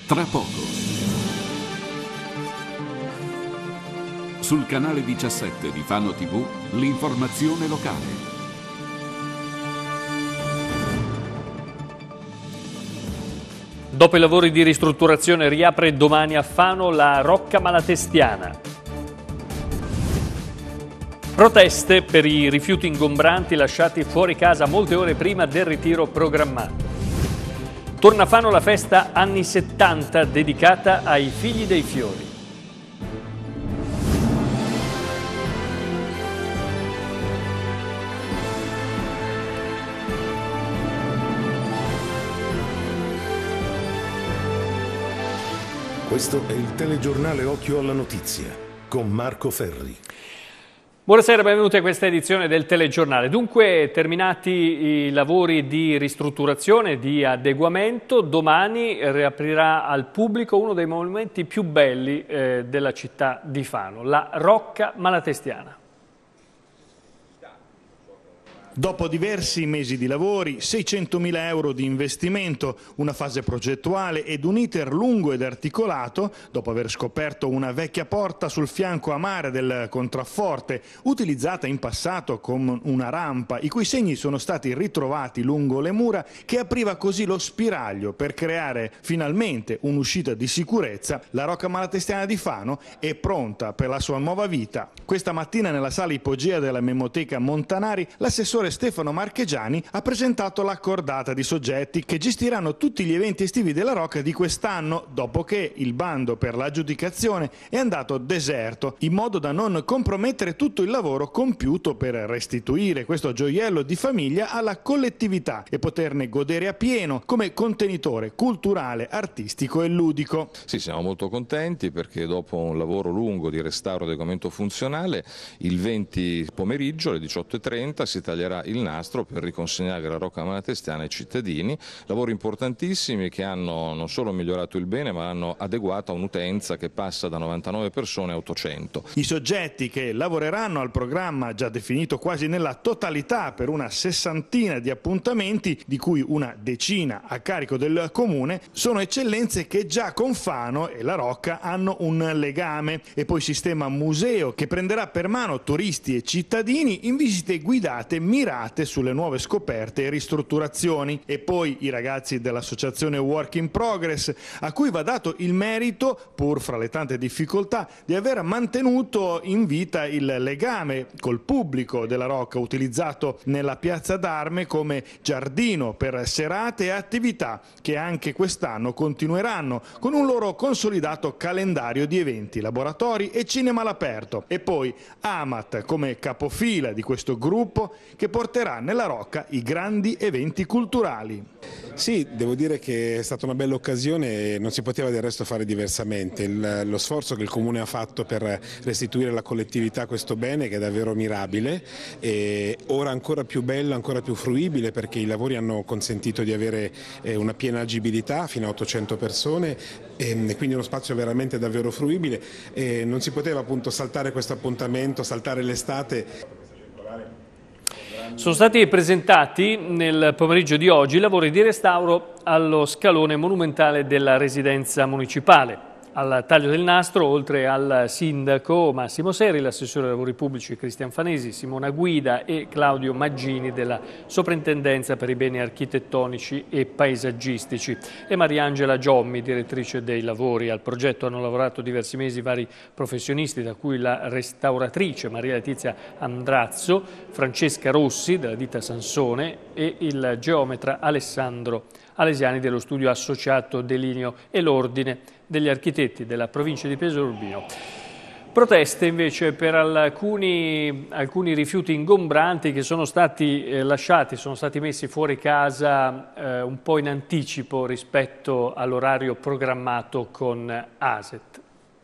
tra poco. Sul canale 17 di Fano TV, l'informazione locale. Dopo i lavori di ristrutturazione riapre domani a Fano la Rocca Malatestiana. Proteste per i rifiuti ingombranti lasciati fuori casa molte ore prima del ritiro programmato. Torna a Fano la festa anni 70 dedicata ai figli dei fiori. Questo è il telegiornale Occhio alla Notizia con Marco Ferri. Buonasera, benvenuti a questa edizione del telegiornale. Dunque, terminati i lavori di ristrutturazione, di adeguamento, domani riaprirà al pubblico uno dei monumenti più belli della città di Fano, la Rocca Malatestiana. Dopo diversi mesi di lavori, 600.000 euro di investimento, una fase progettuale ed un iter lungo ed articolato, dopo aver scoperto una vecchia porta sul fianco a mare del contrafforte, utilizzata in passato come una rampa, i cui segni sono stati ritrovati lungo le mura, che apriva così lo spiraglio per creare finalmente un'uscita di sicurezza, la Rocca Malatestiana di Fano è pronta per la sua nuova vita. Questa mattina nella sala ipogea della Memoteca Montanari, l'assessore Stefano Marchegiani ha presentato la cordata di soggetti che gestiranno tutti gli eventi estivi della Rocca di quest'anno, dopo che il bando per l'aggiudicazione è andato deserto, in modo da non compromettere tutto il lavoro compiuto per restituire questo gioiello di famiglia alla collettività e poterne godere appieno come contenitore culturale, artistico e ludico. Sì, siamo molto contenti perché dopo un lavoro lungo di restauro e adeguamento funzionale, il 20 pomeriggio alle 18:30 si taglierà il nastro per riconsegnare la Rocca Malatestiana ai cittadini, lavori importantissimi che hanno non solo migliorato il bene ma hanno adeguato a un'utenza che passa da 99 persone a 800. I soggetti che lavoreranno al programma, già definito quasi nella totalità per una 60ina di appuntamenti, di cui una decina a carico del comune, sono eccellenze che già con Fano e la Rocca hanno un legame, e poi sistema museo che prenderà per mano turisti e cittadini in visite guidate mirate sulle nuove scoperte e ristrutturazioni, e poi i ragazzi dell'associazione Work in Progress, a cui va dato il merito, pur fra le tante difficoltà, di aver mantenuto in vita il legame col pubblico della Rocca, utilizzato nella piazza d'Arme come giardino per serate e attività che anche quest'anno continueranno con un loro consolidato calendario di eventi, laboratori e cinema all'aperto, e poi Amat come capofila di questo gruppo che porterà nella Rocca i grandi eventi culturali. Sì, devo dire che è stata una bella occasione e non si poteva del resto fare diversamente. Lo sforzo che il Comune ha fatto per restituire alla collettività questo bene, che è davvero mirabile, e ora ancora più bello, ancora più fruibile, perché i lavori hanno consentito di avere una piena agibilità fino a 800 persone e quindi uno spazio veramente davvero fruibile, e non si poteva appunto saltare questo appuntamento, saltare l'estate. Sono stati presentati nel pomeriggio di oggi i lavori di restauro allo scalone monumentale della residenza municipale. Al taglio del nastro, oltre al sindaco Massimo Seri, l'assessore ai lavori pubblici Cristian Fanesi, Simona Guida e Claudio Maggini della Soprintendenza per i beni architettonici e paesaggistici e Mariangela Giommi, direttrice dei lavori. Al progetto hanno lavorato diversi mesi vari professionisti, da cui la restauratrice Maria Letizia Andrazzo, Francesca Rossi della ditta Sansone e il geometra Alessandro Alesiani dello studio associato Delineo e l'Ordine degli architetti della provincia di Pesaro Urbino. Proteste invece per alcuni rifiuti ingombranti che sono stati lasciati, sono stati messi fuori casa un po' in anticipo rispetto all'orario programmato con ASET.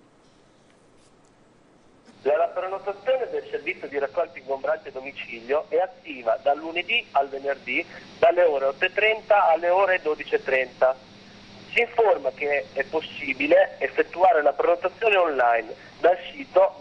La prenotazione del servizio di raccolta ingombranti a domicilio è attiva dal lunedì al venerdì dalle ore 8:30 alle ore 12:30. Si informa che è possibile effettuare la prenotazione online dal sito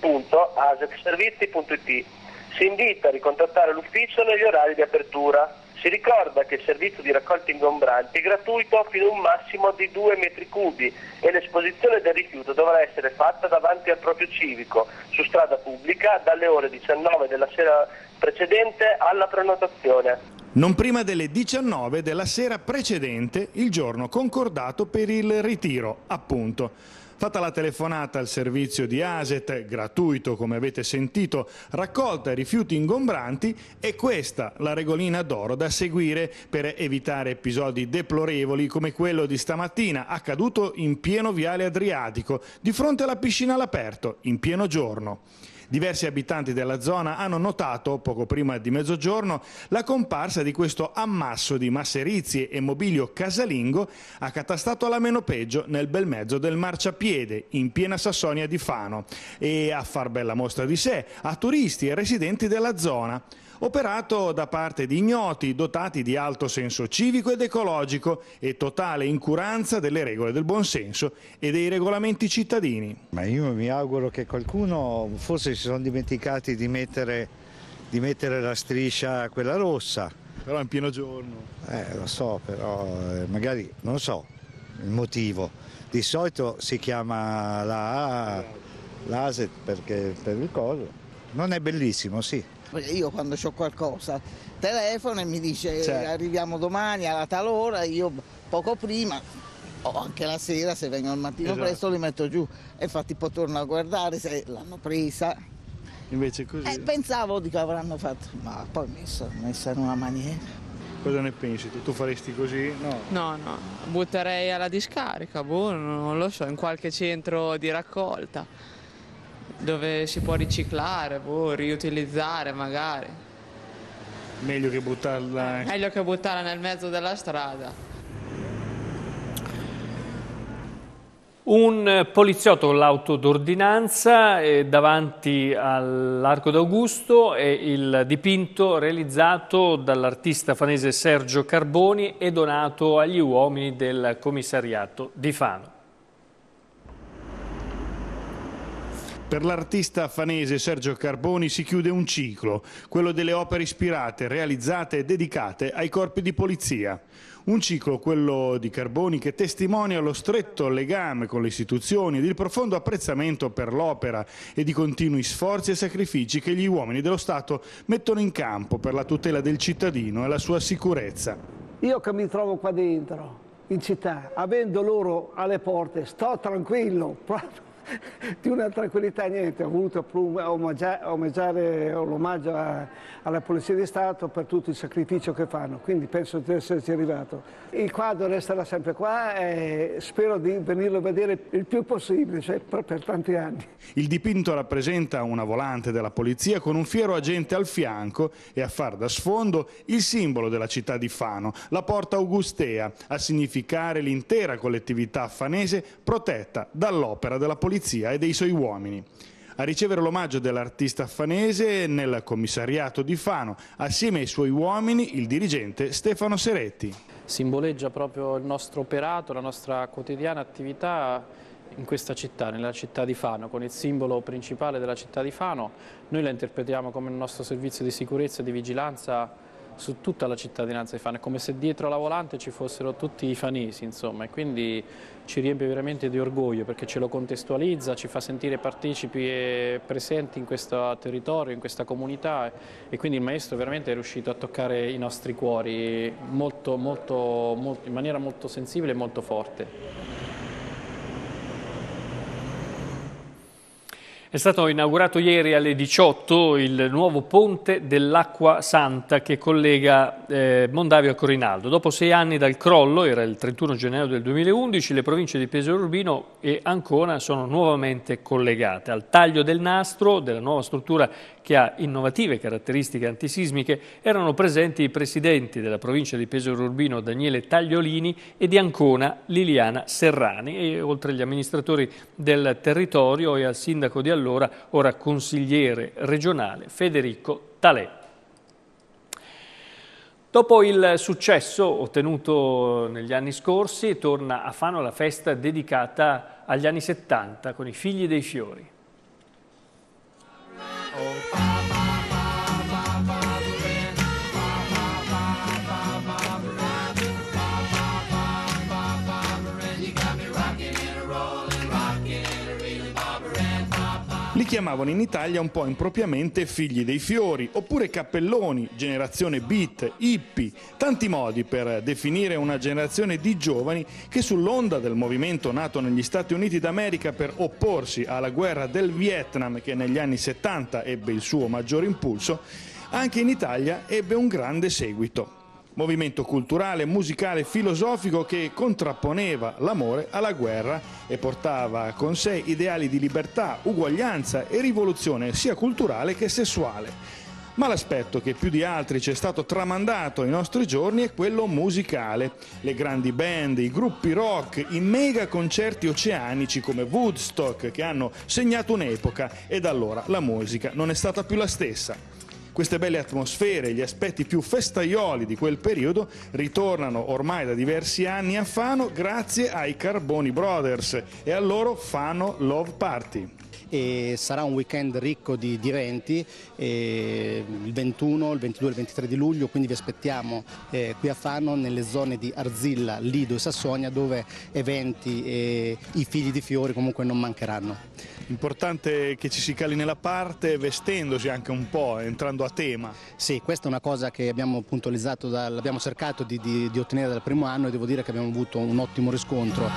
www.asetservizi.it. Si invita a ricontattare l'ufficio negli orari di apertura. Si ricorda che il servizio di raccolta ingombranti è gratuito fino a un massimo di 2 metri cubi e l'esposizione del rifiuto dovrà essere fatta davanti al proprio civico, su strada pubblica, dalle ore 19 della sera precedente alla prenotazione. Non prima delle 19 della sera precedente, il giorno concordato per il ritiro, appunto. Fatta la telefonata al servizio di ASET, gratuito come avete sentito, raccolta rifiuti ingombranti, è questa la regolina d'oro da seguire per evitare episodi deplorevoli come quello di stamattina, accaduto in pieno viale Adriatico, di fronte alla piscina all'aperto, in pieno giorno. Diversi abitanti della zona hanno notato, poco prima di mezzogiorno, la comparsa di questo ammasso di masserizie e mobilio casalingo accatastato alla meno peggio nel bel mezzo del marciapiede, in piena Sassonia di Fano, e a far bella mostra di sé a turisti e residenti della zona. Operato da parte di ignoti dotati di alto senso civico ed ecologico e totale incuranza delle regole del buonsenso e dei regolamenti cittadini. Ma io mi auguro che qualcuno, forse si sono dimenticati di mettere la striscia, quella rossa. Però in pieno giorno. Lo so, però magari non so il motivo. Di solito si chiama l'ASET perché per il coso. Non è bellissimo, sì. Io quando ho qualcosa telefono e mi dice arriviamo domani alla tal ora, io poco prima o anche la sera se vengo al mattino presto li metto giù e infatti poi torno a guardare se l'hanno presa. Invece così? Pensavo di che avranno fatto, ma poi messa in una maniera. Cosa ne pensi? Tu faresti così? No, butterei alla discarica, non lo so, in qualche centro di raccolta dove si può riciclare, riutilizzare magari. Meglio che buttarla... Meglio che buttarla nel mezzo della strada. Un poliziotto con l'auto d'ordinanza davanti all'Arco d'Augusto è il dipinto realizzato dall'artista fanese Sergio Carboni e donato agli uomini del commissariato di Fano. Per l'artista fanese Sergio Carboni si chiude un ciclo, quello delle opere ispirate, realizzate e dedicate ai corpi di polizia. Un ciclo, quello di Carboni, che testimonia lo stretto legame con le istituzioni ed il profondo apprezzamento per l'opera e i continui sforzi e sacrifici che gli uomini dello Stato mettono in campo per la tutela del cittadino e la sua sicurezza. Io che mi trovo qua dentro, in città, avendo loro alle porte, sto tranquillo, proprio. Di una tranquillità niente, ho voluto omaggiare l'omaggio alla Polizia di Stato per tutto il sacrificio che fanno, quindi penso di esserci arrivato. Il quadro resterà sempre qua e spero di venirlo a vedere il più possibile, cioè per tanti anni. Il dipinto rappresenta una volante della polizia con un fiero agente al fianco e a far da sfondo il simbolo della città di Fano, la Porta Augustea, a significare l'intera collettività fanese protetta dall'opera della polizia e dei suoi uomini. A ricevere l'omaggio dell'artista fanese nel commissariato di Fano, assieme ai suoi uomini, il dirigente Stefano Seretti. Simboleggia proprio il nostro operato, la nostra quotidiana attività in questa città, nella città di Fano, con il simbolo principale della città di Fano. Noi la interpretiamo come il nostro servizio di sicurezza e di vigilanza su tutta la cittadinanza di Fano, è come se dietro la volante ci fossero tutti i fanesi, insomma, e quindi ci riempie veramente di orgoglio perché ce lo contestualizza, ci fa sentire partecipi e presenti in questo territorio, in questa comunità, e quindi il maestro veramente è riuscito a toccare i nostri cuori in maniera molto sensibile e molto forte. È stato inaugurato ieri alle 18 il nuovo ponte dell'Acqua Santa che collega Mondavio a Corinaldo. Dopo 6 anni dal crollo, era il 31 gennaio del 2011, le province di Pesaro Urbino e Ancona sono nuovamente collegate. Al taglio del nastro della nuova struttura, che ha innovative caratteristiche antisismiche, erano presenti i presidenti della provincia di Pesaro Urbino Daniele Tagliolini e di Ancona Liliana Serrani, e oltre agli amministratori del territorio e al sindaco di allora, ora consigliere regionale, Federico Talè. Dopo il successo ottenuto negli anni scorsi, torna a Fano la festa dedicata agli anni 70 con i Figli dei Fiori. chiamavano in Italia un po' impropriamente figli dei fiori, oppure cappelloni, generazione beat, hippie, tanti modi per definire una generazione di giovani che sull'onda del movimento nato negli Stati Uniti d'America per opporsi alla guerra del Vietnam, che negli anni 70 ebbe il suo maggiore impulso, anche in Italia ebbe un grande seguito. Movimento culturale, musicale, filosofico che contrapponeva l'amore alla guerra e portava con sé ideali di libertà, uguaglianza e rivoluzione sia culturale che sessuale. Ma l'aspetto che più di altri ci è stato tramandato ai nostri giorni è quello musicale. Le grandi band, i gruppi rock, i mega concerti oceanici come Woodstock che hanno segnato un'epoca e da allora la musica non è stata più la stessa. Queste belle atmosfere, gli aspetti più festaioli di quel periodo ritornano ormai da diversi anni a Fano grazie ai Carboni Brothers e al loro Fano Love Party. E sarà un weekend ricco di eventi, il 21, il 22 e il 23 di luglio, quindi vi aspettiamo qui a Fano nelle zone di Arzilla, Lido e Sassonia, dove eventi e i figli di fiori comunque non mancheranno. Importante che ci si cali nella parte vestendosi anche un po', entrando a tema. Sì, questa è una cosa che abbiamo puntualizzato, l'abbiamo cercato di ottenere dal primo anno e devo dire che abbiamo avuto un ottimo riscontro.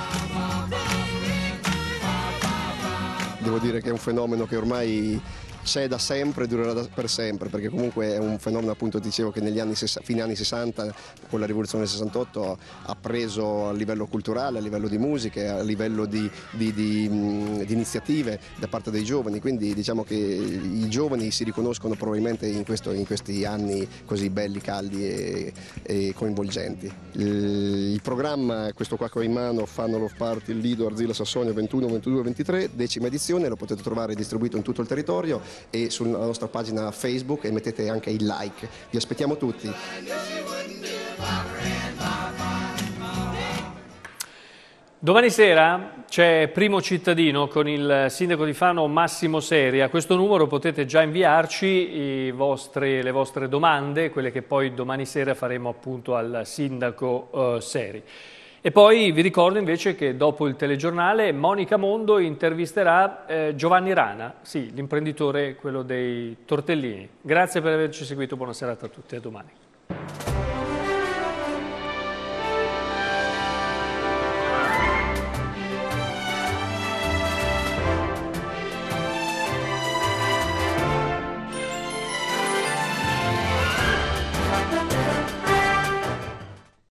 Devo dire che è un fenomeno che ormai c'è da sempre e durerà per sempre, perché comunque è un fenomeno, appunto dicevo, che negli anni fine anni 60 con la rivoluzione del 68 ha preso a livello culturale, a livello di musiche, a livello di iniziative da parte dei giovani, quindi diciamo che i giovani si riconoscono probabilmente in questi anni così belli, caldi e coinvolgenti. Il programma è questo qua che ho in mano, Fano Love Party, Lido, Arzilla, Sassonia, 21, 22, 23, 10ª edizione, lo potete trovare distribuito in tutto il territorio e sulla nostra pagina Facebook, e mettete anche il like. Vi aspettiamo tutti. Domani sera c'è Primo Cittadino con il sindaco di Fano Massimo Seri. A questo numero potete già inviarci le vostre domande, quelle che poi domani sera faremo appunto al sindaco Seri. E poi vi ricordo invece che dopo il telegiornale Monica Mondo intervisterà Giovanni Rana, sì, l'imprenditore, quello dei tortellini. Grazie per averci seguito, buona serata a tutti, a domani.